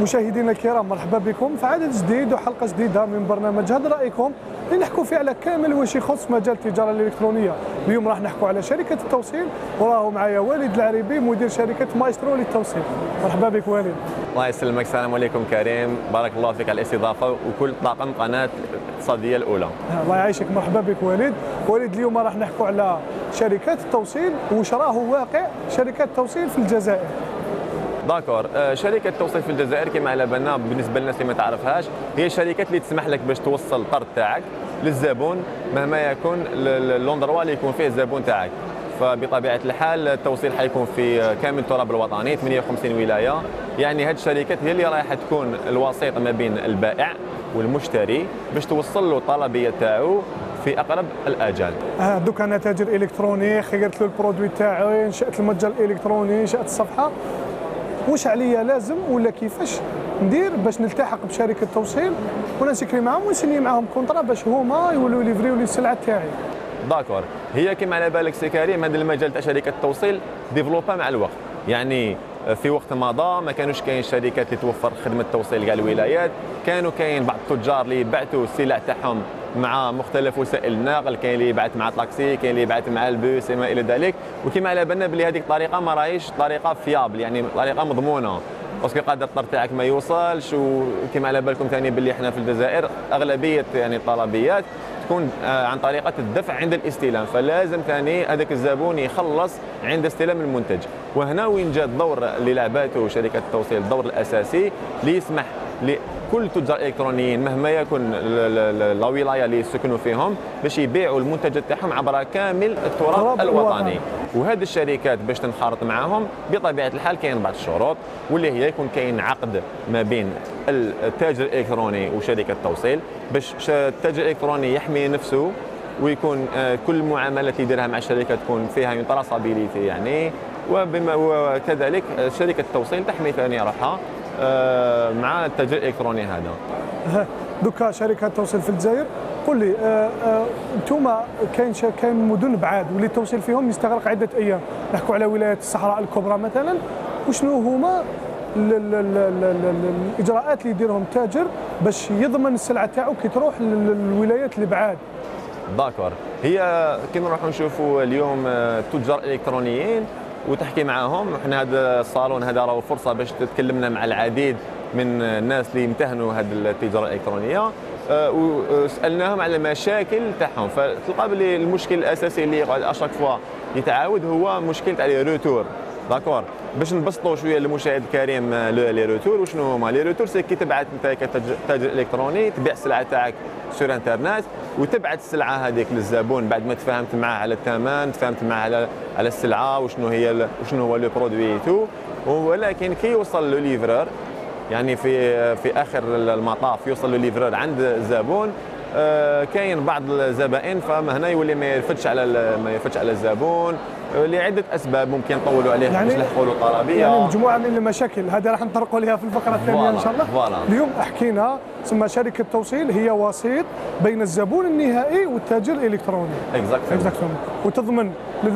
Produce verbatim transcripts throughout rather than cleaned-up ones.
مشاهدينا الكرام، مرحبا بكم في عدد جديد وحلقه جديده من برنامج هذا رايكم اللي نحكوا فيه على كامل واش يخص مجال التجاره الالكترونيه. اليوم راح نحكوا على شركه التوصيل، وراهو معايا والد العريبي مدير شركه مايسترو للتوصيل. مرحبا بك والد. الله يسلمك. السلام عليكم كريم، بارك الله فيك على الاستضافه وكل طاقم قناه الاقتصاديه الاولى. الله يعيشك، مرحبا بك والد. والد اليوم راح نحكوا على شركات التوصيل واش راهو واقع شركات التوصيل في الجزائر. داكور. شركه التوصيل في الجزائر كما على بالنا بالنسبه للناس اللي ما تعرفهاش هي الشركات اللي تسمح لك باش توصل الطرد تاعك للزبون مهما يكون اللوندروا اللي يكون فيه الزبون تاعك. فبطبيعه الحال التوصيل حيكون في كامل التراب الوطني ثمانية وخمسين ولايه. يعني هذه الشركات هي اللي رايحه تكون الوسيط ما بين البائع والمشتري باش توصل له الطلبيه تاعو في اقرب الاجال. اه دوك انا تاجر الكتروني، خيرت له البرودوي تاعي، نشات المتجر الالكتروني، نشات الصفحه، واش عليا لازم ولا كيفاش ندير باش نلتحق بشركه التوصيل ونسكري معاهم ونسني معاهم كونطرا باش هما يولوا ليفريو لي السلعه تاعي؟ داكور. هي كما على بالك سي كريم هذا المجال تاع شركه التوصيل ديفلوبا مع الوقت. يعني في وقت مضى ما كانوش كاين شركات اللي توفر خدمه توصيل كاع الولايات، كانوا كاين بعض التجار اللي يبعثوا السلع تاعهم مع مختلف وسائل النقل، كاين اللي يبعث مع طاكسي، كاين اللي يبعث مع البوس وما الى ذلك. وكما على بالنا بلي هذيك الطريقه ما راهيش طريقه فيابل، يعني طريقه مضمونه، باسكو قادر الطرد تاعك ما يوصلش. وكما على بالكم ثاني باللي احنا في الجزائر اغلبيه يعني الطلبيات تكون عن طريقه الدفع عند الاستلام، فلازم ثاني هذاك الزبون يخلص عند استلام المنتج. وهنا وين جاء الدور اللي لعبته شركه التوصيل، الدور الاساسي اللي يسمح لكل التجار الالكترونيين مهما يكون لا ولايه اللي يسكنوا فيهم باش يبيعوا المنتجات تاعهم عبر كامل التراب الوطني. وهذه الشركات باش تنخرط معاهم بطبيعه الحال كاين بعض الشروط، واللي هي يكون كاين عقد ما بين التاجر الالكتروني وشركه التوصيل باش التاجر الالكتروني يحمي نفسه، ويكون كل المعاملات اللي يديرها مع الشركه تكون فيها من تراسابيليتي يعني. وبما وكذلك شركه التوصيل تحمي ثاني روحها مع التاجر الالكتروني هذا. دوكا شركه التوصيل في الجزائر، قل لي انتم كاين كاين مدن بعاد واللي التوصيل فيهم يستغرق عده ايام، نحكوا على ولايه الصحراء الكبرى مثلا، وشنو هما الاجراءات اللي يديرهم التاجر باش يضمن السلعه تاعو كي تروح للولايات اللي بعاد؟ داكور. هي كي نروحوا نشوفوا اليوم التجار الالكترونيين وتحكي معاهم، احنا هذا الصالون هذا راهو فرصه باش تتكلمنا مع العديد من الناس اللي يمتهنوا هذه التجاره الالكترونيه، وسالناهم على المشاكل تاعهم. فتلقى بلي المشكل الاساسي اللي يقعد اشاك فوا يتعاود هو مشكل تاع لي روتور. داكور. باش نبسطوا شويه للمشاهد الكريم لي روتور وشنو هما لي روتور، سي كي تبعث انت كتاجر الكتروني تبيع السلعه تاعك سور انترنت وتبعث السلعه هذيك للزبون بعد ما تفاهمت معاه على الثمن، تفاهمت معاه على على السلعه وشنو هي وشنو هو لو برودوي تو. ولكن كي يوصل لو ليفرور يعني في في اخر المطاف يوصل لو ليفرور عند الزبون، آه كاين بعض الزبائن فما هنا يولي ما يرفدش على ما يرفدش على الزبون لعده اسباب ممكن نطولوا عليها يعني باش نلحقوا له الطلبيه. يعني مجموعه من المشاكل هذه راح نطرقوا لها في الفقره الثانيه ان شاء الله. فوالا. اليوم حكينا ثم شركه التوصيل هي وسيط بين الزبون النهائي والتاجر الالكتروني. اكزاكتومون. اكزاكتومون. وتضمن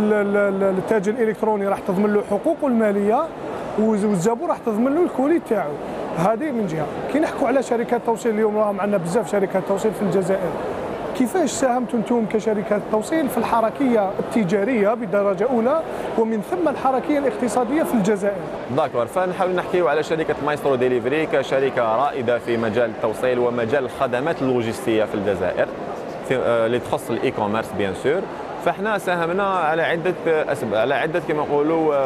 للتاجر الالكتروني راح تضمن له حقوقه الماليه، والزبون راح تضمن له الكولي تاعو. هذه من جهه. كي نحكوا على شركات التوصيل اليوم راهم عندنا بزاف شركات توصيل في الجزائر. كيفاش ساهمتوا انتم كشركات توصيل في الحركيه التجاريه بدرجه اولى ومن ثم الحركيه الاقتصاديه في الجزائر؟ داكور. فنحاول نحكيو على شركه مايسترو ديليفري كشركه رائده في مجال التوصيل ومجال الخدمات اللوجستيه في الجزائر في اللي تخص الاي كوميرس بيان سور. فاحنا ساهمنا على عده اسباب، على عده كما نقولوا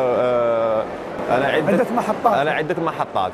على عده عده محطات على عده محطات.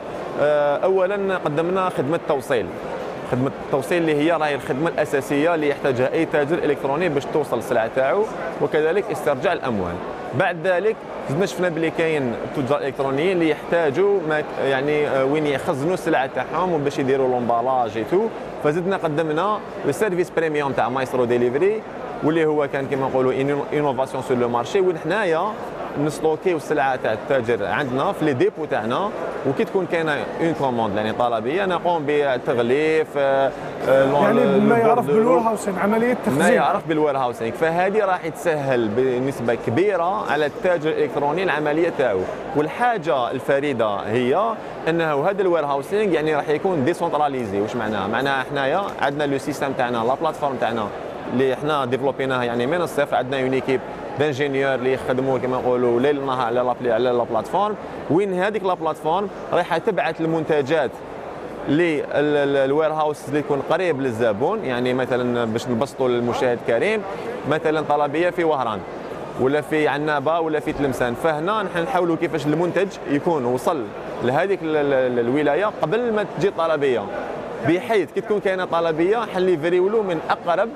اولا قدمنا خدمه توصيل، خدمه التوصيل اللي هي راهي الخدمه الاساسيه اللي يحتاجها اي تاجر الكتروني باش توصل السلعه تاعو، وكذلك استرجاع الاموال. بعد ذلك زدنا شفنا بلي كاين التجار الالكترونيين اللي يحتاجوا يعني وين يخزنوا السلعه تاعهم وباش يديروا لومبالاج تو، فزدنا قدمنا السيرفيس بريميوم تاع مايسترو ديليفري واللي هو كان كما نقولوا انوفاسيون سور لو مارشي، وين حنايا نستوكيو السلعه تاع التاجر عندنا في لي ديبو تاعنا، وكي تكون كاينه اون كوموند يعني طلبيه نقوم بالتغليف يعني ما يعرف بالوير هاوسينغ، عمليه تخزين، ما يعرف بالوير هاوسينغ. فهذه راح تسهل بنسبه كبيره على التاجر الالكتروني العمليه تاعو. والحاجه الفريده هي انه هذا الوير هاوسينغ يعني راح يكون ديسونتراليزي. واش معناها؟ معناها حنايا عندنا لو سيستم تاعنا، لا بلاتفورم تاعنا اللي حنا ديفلوبيناها يعني من الصفر. عندنا اون ايكيب دانجينيور اللي يخدموا كما نقولوا ليل نهار على لابلي على لا بلاتفورم، وين هذيك لا بلاتفورم رايحه تبعث المنتجات للوير هاوس اللي يكون قريب للزبون. يعني مثلا باش نبسطوا للمشاهد الكريم، مثلا طلبيه في وهران ولا في عنابه ولا في تلمسان، فهنا نحن نحاولوا كيفاش المنتج يكون وصل لهذيك الولايه قبل ما تجي الطلبيه، بحيث كي تكون كاينه طلبيه حنليفريو له من اقرب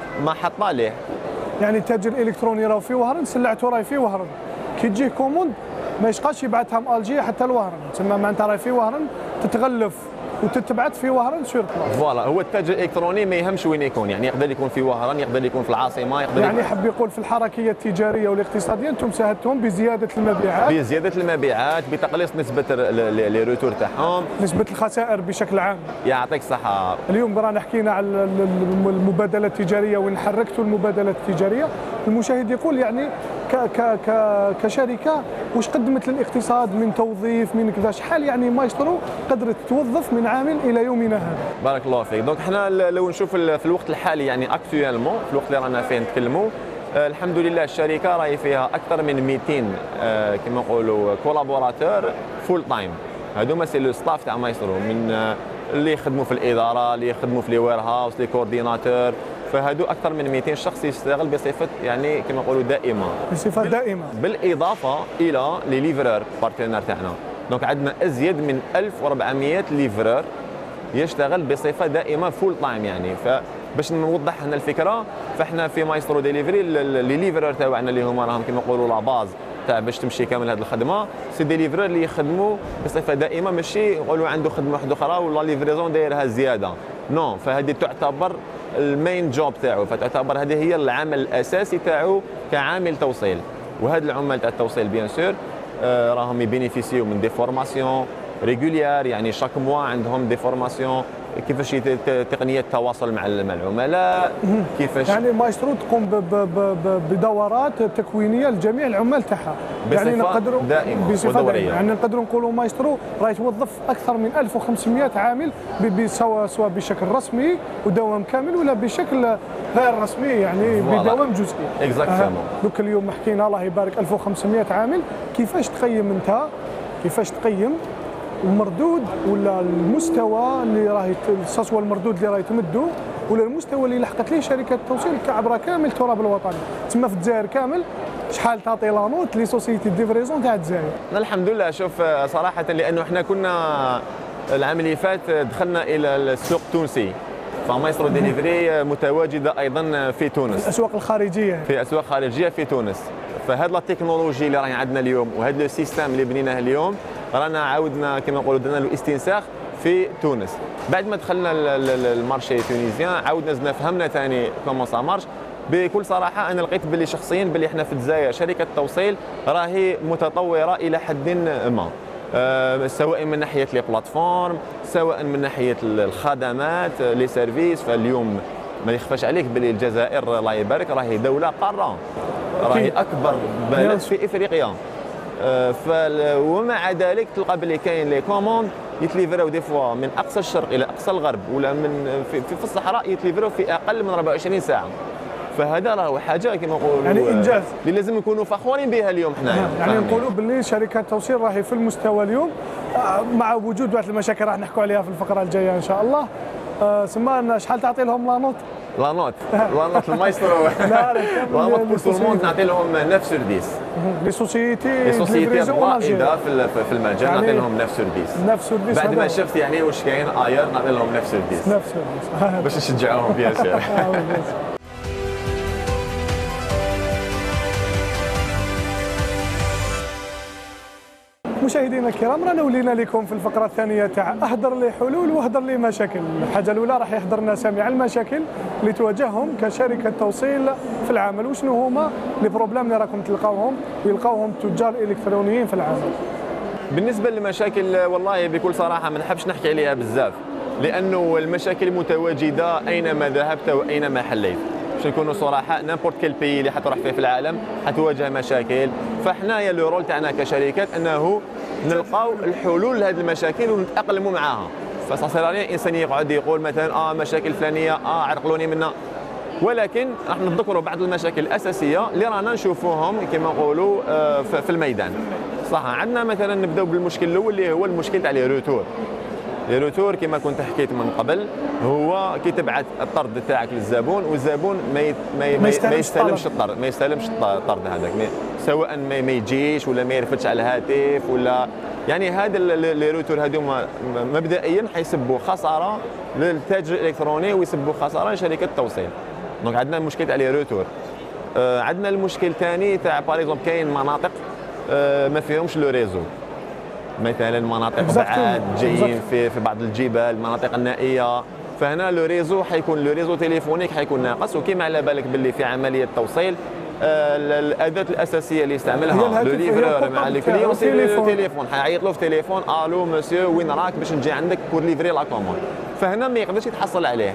محطه ليه. يعني التاجر الالكتروني راه في وهران، سلعته راهي في وهران، كي تجيه كوموند ما يشقاش يبعثها من الجيه حتى لوهران، تسمى معناتها راهي في وهران تتغلف وتتبعث في وهران سور بلاص. فوالا، هو التاجر الالكتروني ما يهمش وين يكون، يعني يقدر يكون في وهران، يقدر يكون في العاصمه، يقدر يعني حب يقول في الحركيه التجاريه والاقتصاديه انتم ساعدتهم بزياده المبيعات، بزياده المبيعات، بتقليص نسبه لي روتور تاعهم، نسبه الخسائر بشكل عام. يعطيك الصحه. اليوم رانا حكينا على المبادله التجاريه وين حركتوا المبادله التجاريه، المشاهد يقول يعني ك ك ك كشركه واش قدمت للاقتصاد من توظيف من كذا، شحال يعني مايسترو قدرت توظف من عامل الى يومنا هذا؟ بارك الله فيك. دونك حنا لو نشوف في الوقت الحالي يعني اكتويلمون في الوقت اللي رانا فيه نتكلموا، الحمد لله الشركه راهي فيها اكثر من مئتين كما نقولوا كولابوراتور فول تايم. هذوما سي لو ستاف تاع مايسترو، من اللي يخدموا في الاداره، اللي يخدموا في لي وير هاوس، لي كورديناتور، فهادو اكثر من مئتين شخص يشتغل بصفه يعني كما نقولوا دائمه، بصفه دائمه، بالاضافه الى لي ليفرور بارتنر تاعنا. دونك عندنا ازيد من ألف وأربعمئة ليفرور يشتغل بصفه دائمه فول تايم. يعني فباش نوضح هنا الفكره، فاحنا في مايسترو ديليفري لي ليفرور تاعنا اللي هما راهم كما نقولوا لا باز تاع باش تمشي كامل هذه الخدمه، سي دي ليفرور اللي يخدموا بصفه دائمه، ماشي نقولوا عنده خدمه واحده اخرى ولا ليفريزون دايرها زياده، نو. فهذه تعتبر المين جوب تاعو، فتعتبر هذه هي العمل الاساسي تاعو كعامل توصيل. وهاد العمال تاع التوصيل بيان سور آه راهم يبينيفيسيو من دي فورماسيون ريغوليير، يعني شاك موا عندهم دي فورماسيون كيفاش تقنيه التواصل مع العملاء، كيفاش يعني مايسترو تقوم بدورات تكوينيه لجميع العمال تاعها، يعني نقدروا دائما بصفه دائمه، يعني نقدروا نقولوا مايسترو راهي توظف اكثر من ألف وخمسمئة عامل سواء سواء بشكل رسمي ودوام كامل ولا بشكل غير رسمي، يعني بدوام جزئي. اكزاكتومون. دوك اليوم حكينا الله يبارك ألف وخمسمئة عامل، كيفاش تقيم انت كيفاش تقيم المردود ولا المستوى اللي راهي سواء المردود اللي راهي تمدو ولا المستوى اللي لحقت ليه شركه التوصيل عبر كامل التراب الوطني، تسمى في الجزائر كامل شحال تعطي لانوت لي سوسيتي ديفريزون تاع الجزائر؟ الحمد لله. شوف صراحه لانه احنا كنا العام اللي فات دخلنا الى السوق التونسي، فمايسترو ديليفري متواجده ايضا في تونس، الاسواق الخارجيه، في اسواق خارجيه في تونس. فهاد لا تكنولوجي اللي راهي عندنا اليوم وهذا لو سيستم اللي بنيناه اليوم رانا عاودنا كما نقولوا درنا له استنساخ في تونس. بعد ما دخلنا المارشي التونسيان عاودنا زدنا فهمنا ثاني كومون سا مارش. بكل صراحه انا لقيت باللي شخصيا باللي احنا في الجزائر شركه التوصيل راهي متطوره الى حد ما، أه سواء من ناحيه لي بلاتفورم، سواء من ناحيه الخدمات لي سيرفيس. فاليوم ما يخفاش عليك باللي الجزائر الله يبارك راهي دوله قاره، راهي اكبر بلد في افريقيا. أه ومع ذلك تلقى باللي كاين لي كوموند يتليفراو دي فوا من اقصى الشرق الى اقصى الغرب ولا من في, في الصحراء يتليفراو في اقل من أربعة وعشرين ساعه. فهذا راه حاجه كما نقولوا يعني انجاز اللي لازم نكونوا فخورين بها اليوم حنايا. يعني نقولوا باللي شركات التوصيل راهي في المستوى اليوم، مع وجود بعض المشاكل راح نحكوا عليها في الفقره الجايه ان شاء الله. سمعنا شحال تعطي لهم لانوت؟ لانوت لانوت المايسترو لا لانوت بور تو الموند نعطي لهم تسعة سور عشرة. لي سوسيتي لي سوسيتي الرائده في في المجال يعني نعطي لهم تسعة سور عشرة. تسعة سور عشرة بعد ما شفت يعني واش كاين اير نعطي لهم تسعة سور عشرة. تسعة سور عشرة باش نشجعوهم بيان سور. مشاهدينا الكرام، رانا ولينا لكم في الفقره الثانيه تاع اهدر لي حلول واهدر لي مشاكل. الحاجه الاولى راح يحضر لنا سامي على المشاكل اللي تواجههم كشركه توصيل في العمل، وشنو هما لي بروبليم اللي راكم تلقاوهم ويلقاوهم التجار الالكترونيين في العمل. بالنسبه للمشاكل والله بكل صراحه ما نحبش نحكي عليها بزاف، لانه المشاكل متواجده اينما ذهبت واينما حليت. باش نكونوا صراحه نيمبورت كيل بي اللي حتروح فيه في العالم حتواجه مشاكل، فحنايا لو رول تاعنا كشركات انه نلقاو الحلول لهذه المشاكل ونتاقلموا معها. فصار انسان يقعد يقول مثلا اه مشاكل فلانيه اه عرقلوني منها، ولكن راح نذكروا بعض المشاكل الاساسيه اللي رانا نشوفوهم كما نقولوا آه في الميدان. صح، عندنا مثلا نبداو بالمشكل الاول اللي هو المشكل تاع لي روتور. لي روتور كما كنت حكيت من قبل هو كي تبعث الطرد تاعك للزبون والزبون ما يت... ما, ما يستلمش الطرد، ما يستلمش الطرد هذاك، سواء ما, ما يجيش ولا ما يرفدش على الهاتف ولا يعني هذا لي روتور هذوما مبدئيا حيسبوا خساره للتاجر الالكتروني ويسبوا خساره لشركه التوصيل. دونك عندنا مشكل تاع لي روتور. آه عندنا المشكل الثاني تاع باغ كاين مناطق آه ما فيهمش لو ريزو، مثلا مناطق بعاد جايين في في بعض الجبال، المناطق النائيه، فهنا لو ريزو حيكون لو ريزو تليفونيك حيكون ناقص. وكيما على بالك باللي في عمليه التوصيل آه الاداه الاساسيه اللي يستعملها لو ليفرور مع الكليون سي التليفون، حيعيط له في تليفون الو مسيو وين راك باش نجي عندك بور ليفري لا كوموند، فهنا ما يقدرش يتحصل عليه.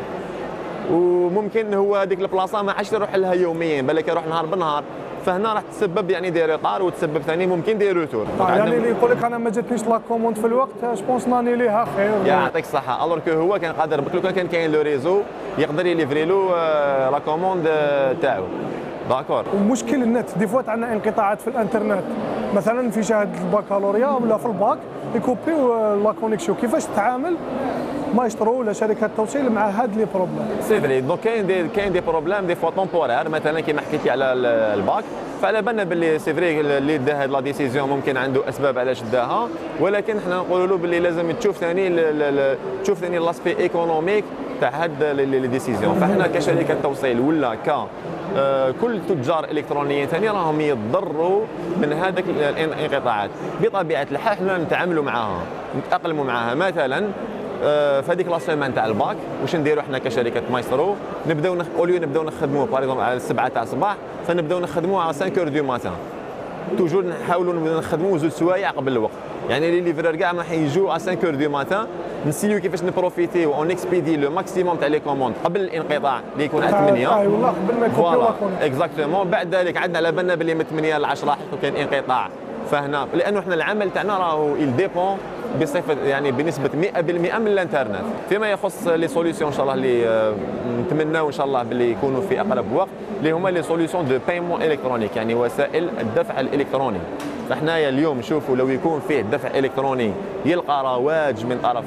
وممكن هو هذيك البلاصه ما عادش يروح لها يوميا، بالك يروح نهار بنهار، فهنا راح تسبب يعني دي ريطار وتسبب ثاني ممكن دي روتور. يعني اللي يقول لك انا ما جاتنيش لا كوموند في الوقت جوبونس ناني ليها خير. يعطيك الصحه، الوغ كو هو كان قادر لو كان كاين لو ريزو يقدر يليفري له لا كوموند تاعو. داكور. ومشكل النت دي فوات عندنا انقطاعات في الانترنت، مثلا في شهاده البكالوريا ولا في الباك يكوبيو لا كونيكسيون، كيفاش تتعامل مايسترو ولا شركات التوصيل مع هاد لي بروبليم؟ سي فري، دونك كاين دي كاين دي بروبليم دي فوا طومبورير، مثلا كيما حكيتي على الباك، فعلى بالنا باللي سي فري اللي دا هاد لا ديسيزيون ممكن عنده اسباب علاش داها، ولكن حنا نقولوا له باللي لازم تشوف ثاني تشوف ثاني لاسبي ايكونوميك تاع هاد لي ديسيزيون. فاحنا كشركه توصيل ولا ك كل تجار الكترونيين ثاني راهم يتضروا من هذاك الانقطاعات. بطبيعه الحال حنا نتعاملوا معها نتاقلموا معها. مثلا في هذيك لا سيمان تاع الباك واش نديروا حنا كشركه مايسترو، نبداو اوليو نبداو نخدموا باغ على السبعة تاع الصباح، فنبداو نخدموا على خمسة اور دو ماتان، توجور نحاولوا نخدموا زوج سوايع قبل الوقت. يعني لي ليفرور كاع ما حيجوا على خمسة اور دو ماتان، نسيو كيفاش نبروفيتي اون اكسبيدي لو ماكسيموم تاع لي كوموند قبل الانقطاع اللي يكون على ثمانية. اي والله قبل ما يكون فوالا اكزاكتومون. بعد ذلك عندنا على بالنا باللي من ثمانية ل عشرة حيكون كاين انقطاع، فهنا لانه احنا العمل تاعنا راهو il dépend بصفه يعني بنسبه مئة بالمئة من الانترنت. فيما يخص لي سوليسيون ان شاء الله اللي نتمناو ان شاء الله باللي يكونوا في اقرب وقت، اللي هما لي سوليسيون دو بايمون الكترونيك، يعني وسائل الدفع الالكتروني. فاحنايا اليوم شوفوا لو يكون فيه دفع الكتروني يلقى رواج من طرف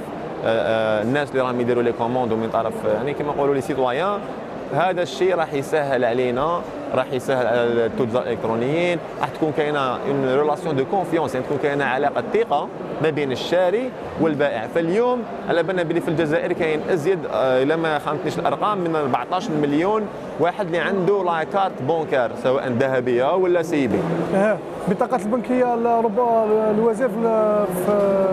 الناس اللي راهم يديروا لي كوموند ومن طرف يعني كما نقولوا لي سيتويان، هذا الشيء راح يسهل علينا، راح يسهل على التجار الالكترونيين، راح تكون كاينه اون ريلاسيون دو كونفيونس، يعني تكون كاينه علاقه ثقه ما بين الشاري والبائع. فاليوم على بالنا بلي في الجزائر كاين ازيد الا ما خانتنيش الارقام من أربعطاش مليون واحد اللي عنده لا كارت بونكار سواء ذهبيه ولا سيبي. اه بطاقه البنكيه الوزير في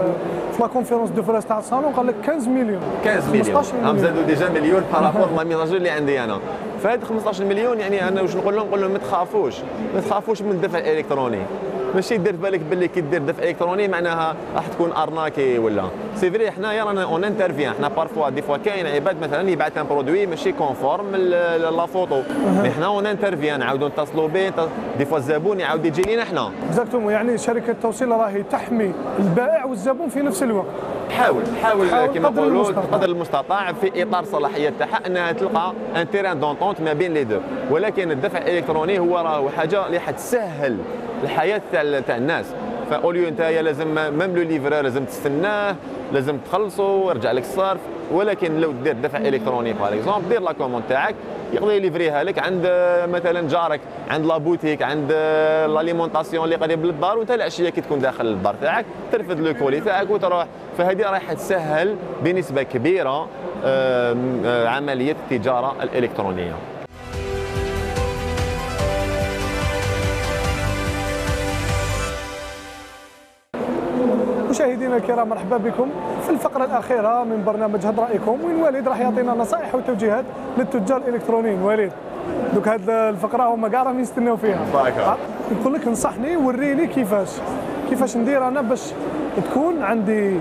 في لا كونفيرونس دو فراس تاع الصالون قال لك خمسة مليون خمسة مليون هم زادوا ديجا مليون بارابور لا ميزاجور اللي عندي انا. فهاد خمسطاش مليون يعني انا واش نقول لهم نقول لهم ما تخافوش ما تخافوش من الدفع الالكتروني، ماشي دير بالك باللي كي دير دفع الكتروني معناها راح تكون ارناكي ولا سي فري. حنايا رانا اون انترفيان، حنا بارفوا دي فوا كاين عباد مثلا يبعث ان برودوي ماشي كونفورم لا فوتو، مي حنا اون انترفيان نعاودوا نتصلوا به، دي فوا الزبون يعاود يجي لينا حنا. اكزاكتومون، يعني شركه التوصيل راهي تحمي البائع والزبون في نفس الوقت. حاول حاول كما نقولوا قدر المستطاع في اطار صلاحيات تاعها انها تلقى ان تيران دونتونت ما بين لي دو، ولكن الدفع الالكتروني هو راه حاجه اللي حتسهل الحياه تاع تاع الناس. فاوليو انت لازم ميم لو ليفرور لازم تستناه، لازم تخلصوا يرجع لك الصرف، ولكن لو دير دفع الكتروني باغ اكزومبل دير لا كوموند تاعك يقدر يليفريها لك عند مثلا جارك، عند لا بوتيك، عند لاليمونطاسيون اللي قريب للدار، وانت العشيه كي تكون داخل الدار تاعك ترفد لو كولي تاعك وتروح. فهذه راح تسهل بنسبه كبيره عمليه التجاره الالكترونيه. مشاهدينا الكرام، مرحبا بكم في الفقرة الأخيرة من برنامج هد رأيكم، وين وليد راح يعطينا نصائح وتوجيهات للتجار الإلكترونيين. وليد دوك هاد الفقرة هما كاع راهم يستناو فيها. يقول لك انصحني وريني كيفاش كيفاش ندير أنا باش تكون عندي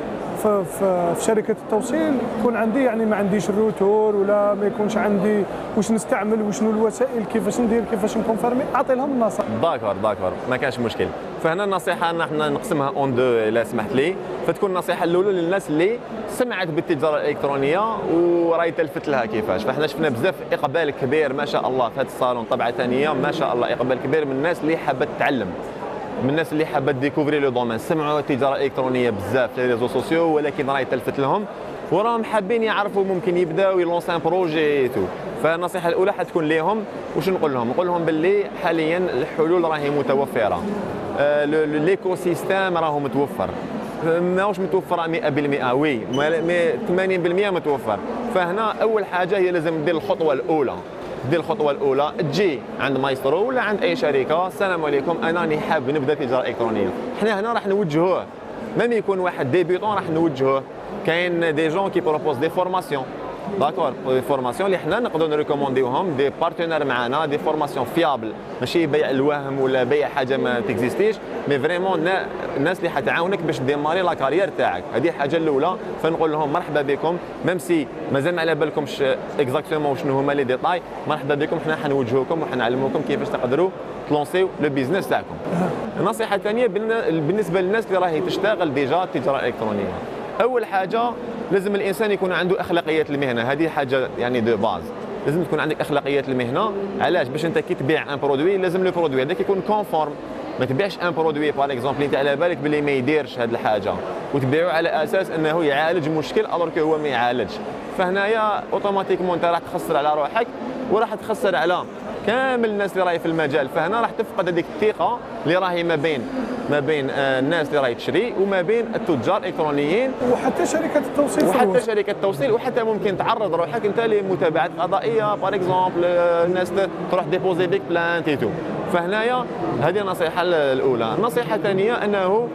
في, في, في شركه التوصيل يكون عندي يعني ما عنديش الروتور ولا ما يكونش عندي واش نستعمل وشنو الوسائل كيفاش ندير كيفاش نكونفيرمي، اعطي لهم النصائح. داكور داكور ما كانش مشكل. فهنا النصيحه نحن نقسمها اون دو الا سمحت لي. فتكون النصيحه الاولى للناس اللي سمعت بالتجاره الالكترونيه وراهي تلفت لها كيفاش. فاحنا شفنا بزاف اقبال كبير ما شاء الله في هذا الصالون طبعه ثانيه، ما شاء الله اقبال كبير من الناس اللي حابه تتعلم، من الناس اللي حابه ديكوفري لو دومين، سمعوا التجاره الالكترونيه بزاف في لي ريزو سوسيو ولكن راهي تلفت لهم وراهم حابين يعرفوا ممكن يبداو يلونسي ان بروجي تو. فالنصيحه الاولى حتكون ليهم واش نقول لهم؟ نقول لهم باللي حاليا الحلول راهي متوفره، آه ليكو سيستيم راهو متوفر، ماهوش متوفر مئة بالمئة وي ثمانين بالمئة متوفر. فهنا اول حاجه هي لازم دير الخطوه الاولى، دير الخطوه الاولى تجي عند مايسترو ولا عند اي شركه، السلام عليكم انا راني حاب نبدا تجاره الكترونيه. حنا هنا راح نوجهوه، ميم يكون واحد ديبيوتون راح نوجهوه. كاين دي جون كي بروبوز دي فورماسيون داكور، دي فورماسيون اللي حنا نقدروا نريكومونديوهم، دي بارتنير معنا، دي فورماسيون فيابل، ماشي بيع الوهم ولا بيع حاجه ما تكزيستيش، مي فريمون الناس اللي حتعاونك باش ديماري لا كارير تاعك. هذه الحاجه الاولى. فنقول لهم مرحبا بكم، ميم سي مازال ما على بالكمش اكزاكتومون شنو هما لي ديتاي، مرحبا بكم، حنا حنوجهوكم وحنعلموكم كيفاش تقدروا تلونسيو لو بيزنس تاعكم. النصيحه الثانيه بالنسبه للناس اللي راهي تشتغل ديجا التجاره الالكترونيه، اول حاجه لازم الانسان يكون عنده اخلاقيات المهنه، هذه حاجه يعني دو باز، لازم تكون عندك اخلاقيات المهنه. علاش؟ باش انت كي تبيع ان برودوي لازم لو برودوي هذاك يكون كونفورم، ما تبيعش ان برودوي باغ اكزومبل انت على بالك بلي ما يديرش هذه الحاجه وتبيعه على اساس انه يعالج مشكل الوغ كو هو ما يعالجش. فهنايا اوتوماتيكمون انت راح تخسر على روحك وراح تخسر على كامل الناس اللي راهي في المجال. فهنا راح تفقد هذيك الثقه اللي راهي ما بين ما بين الناس اللي راهي تشري وما بين التجار الالكترونيين وحتى شركه التوصيل، وحتى شركه التوصيل، وحتى ممكن تعرض روحك انت لمتابعات قضائيه باغ اكزومبل، الناس تروح ديبوزي بيك بلانت ايتو. فهنايا هذه النصيحه الاولى. النصيحه الثانيه انه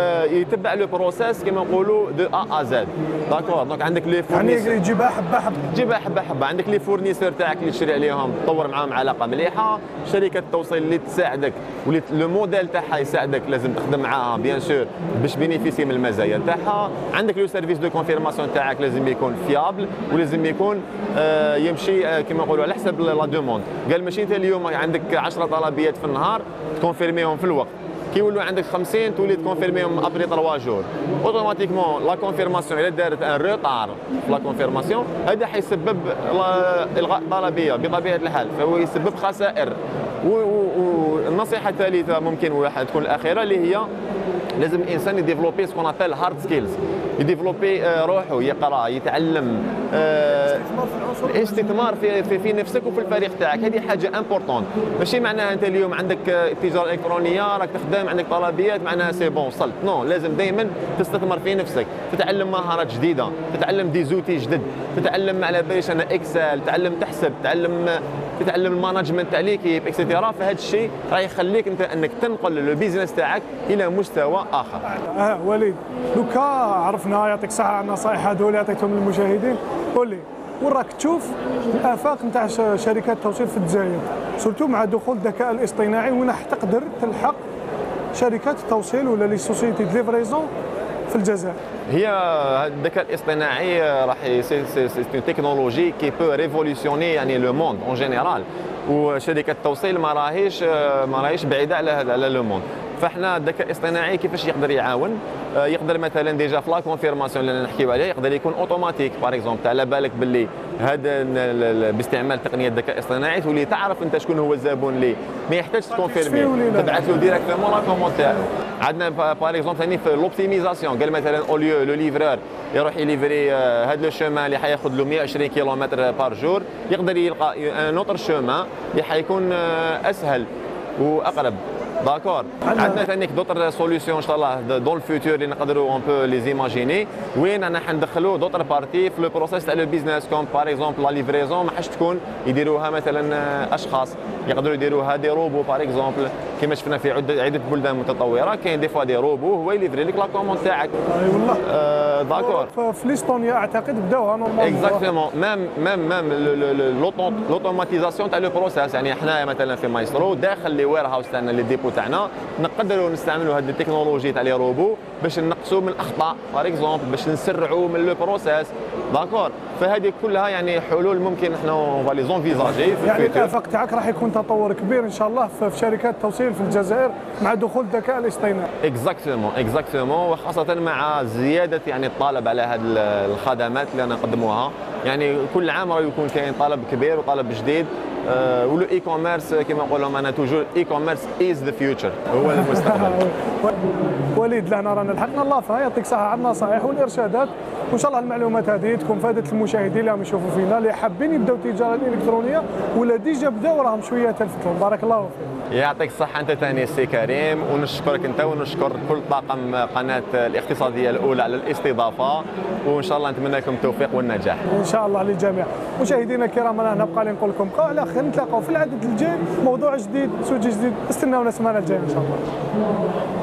يتبع لو بروسيس كما نقولوا دو ا ا زد داكور. دونك عندك لي فورنيسور يعني يجيبها حبه حبه، تجيبها حبه حبه. عندك لي فورنيسور تاعك اللي تشري عليهم تطور معاهم علاقه مليحه، شركه التوصيل اللي تساعدك واللي لو موديل تاعها يساعدك لازم تخدم معاها بيان سور باش بينيفيسي من المزايا تاعها. عندك لو سيرفيس دو كونفيرماسيون تاعك لازم يكون فيابل ولازم يكون آه يمشي آه كما نقولوا على حسب لا دوموند. قال ماشي انت اليوم عندك عشرة طلبيات في النهار تكونفيرميهم في الوقت، كي يولوا عندك خمسين تولي تكونفيرميهم ابري ثلاثة جور. اوتوماتيكمون لا كونفيرماسيون الا دارت ان روتار في لا كونفيرماسيون هذا حيسبب الغاء طلبيه بطبيعه الحال، فهو يسبب خسائر. والنصيحه الثالثه ممكن واحد تكون الاخيره اللي هي لازم الانسان يديفلوبي سكون ابل هارد سكيلز، يديفلوبي روحه، يقرا، يتعلم، استثمار في, في في نفسك وفي الفريق تاعك. هذه حاجه امبورطون. ماشي معناها انت اليوم عندك التجاره الالكترونيه راك تخدم عندك طلبيات معناها سي بون وصلت، نو، لازم دائما تستثمر في نفسك، تتعلم مهارات جديده، تتعلم دي زوتي جدد، تتعلم على باليش انا اكسل، تعلم تحسب، تعلم تتعلم المانجمنت تاع ليكيب اكسيتيرا. فهذا الشيء راح يخليك انت انك تنقل البيزنس تاعك الى مستوى اخر. اه وليد، دوكا عرفنا يعطيك الصحه على النصائح هذول عطيتهم للمشاهدين. قول لي وين راك تشوف الافاق نتاع شركات التوصيل في الجزائر، سورتو مع دخول الذكاء الاصطناعي، وين راح تقدر تلحق شركات التوصيل ولا لي سوسيتي دو ليفريزون في الجزائر؟ هي الذكاء الاصطناعي راح سي سي اون تكنولوجي كي بو ريفولوسيوني يعني لو موند اون جينيرال، وشركه التوصيل ما راهيش ما راهيش بعيده على على لو موند. فاحنا الذكاء الاصطناعي كيفاش يقدر يعاون؟ يقدر مثلا ديجا في لا كونفيرماسيون اللي نحكيو عليها يقدر يكون اوتوماتيك باغ اكزومبل. على بالك باللي هذا باستعمال تقنيه الذكاء الاصطناعي تولي تعرف انت شكون هو الزبون اللي ما يحتاجش تكونفيرمي، تبعث له ديريكتومون لا كوموند تاعو. عندنا باغ اكزومبل ثاني في لوبتيميزاسيون، قال مثلا اوليو لو ليفرور يروح يليفري هذا لو شومان اللي حياخذ له مئة وعشرين كيلومتر بار جور، يقدر يلقى ان اوتر شومان اللي حيكون اسهل واقرب. داكور. عندنا ثاني دوطر سوليسيون ان شاء الله دون الفيتور اللي نقدروا اون بو لي زيماجيني، وين انا حندخلوا دوطر بارتي في لو بروسيس تاع لو بيزنس كوم باغ اكزومبل لا ليفريزون ما حاش تكون يديروها مثلا اشخاص، يقدروا يديروها دي روبو باغ اكزومبل كما شفنا في عده عده بلدان متطوره كاين دي فوا دي روبو هو يليفري لك لا كوموند تاعك. اي والله. آه داكور. في ليستونيا اعتقد بداوها نورمالمون. اكزاكتومون ميم ميم ميم لوتوماتيزاسيون تاع لو بروسيس يعني حنا مثلا في مايسترو داخل لي وير هاوس تاعنا لي ديبو تاعنا نقدروا نستعملوا هذه التكنولوجي تاع لي روبو باش نقصوا من الاخطاء باغ اكزومبل باش نسرعوا من لو بروسيس داكور. فهذه كلها يعني حلول ممكن احنا فالي زونفيزاجي في يعني الافاق تاعك راح يكون تطور كبير ان شاء الله في شركات التوصيل في الجزائر مع دخول الذكاء الاصطناعي. اكزاكتومون اكزاكتومون وخاصه مع زياده يعني الطلب على هذه الخدمات اللي نقدموها يعني كل عام راه يكون كاين طلب كبير وطلب جديد. أه ولو اي كوميرس كما نقولوا انا توجور اي كوميرس از ذا فيوتشر هو المستقبل. وليد لهنا رانا لحقنا اللافه يعطيك الصحه على النصائح والارشادات وان شاء الله المعلومات هذه تكون فادت المشاهدين اللي راهم يشوفوا فينا اللي حابين يبداو التجاره الالكترونيه ولا ديجا بداو راهم شويه تلفتهم. بارك الله فيك. يعطيك الصحه انت ثاني سي كريم ونشكرك انت ونشكر كل طاقم قناه الاقتصاديه الاولى على الاستضافه وان شاء الله نتمنى لكم التوفيق والنجاح ان شاء الله للجميع. مشاهدينا الكرام انا نبقى نقول لكم بقاو على خير نتلاقاو في العدد الجاي موضوع جديد سوجي جديد استناونا السمانه الجايه ان شاء الله.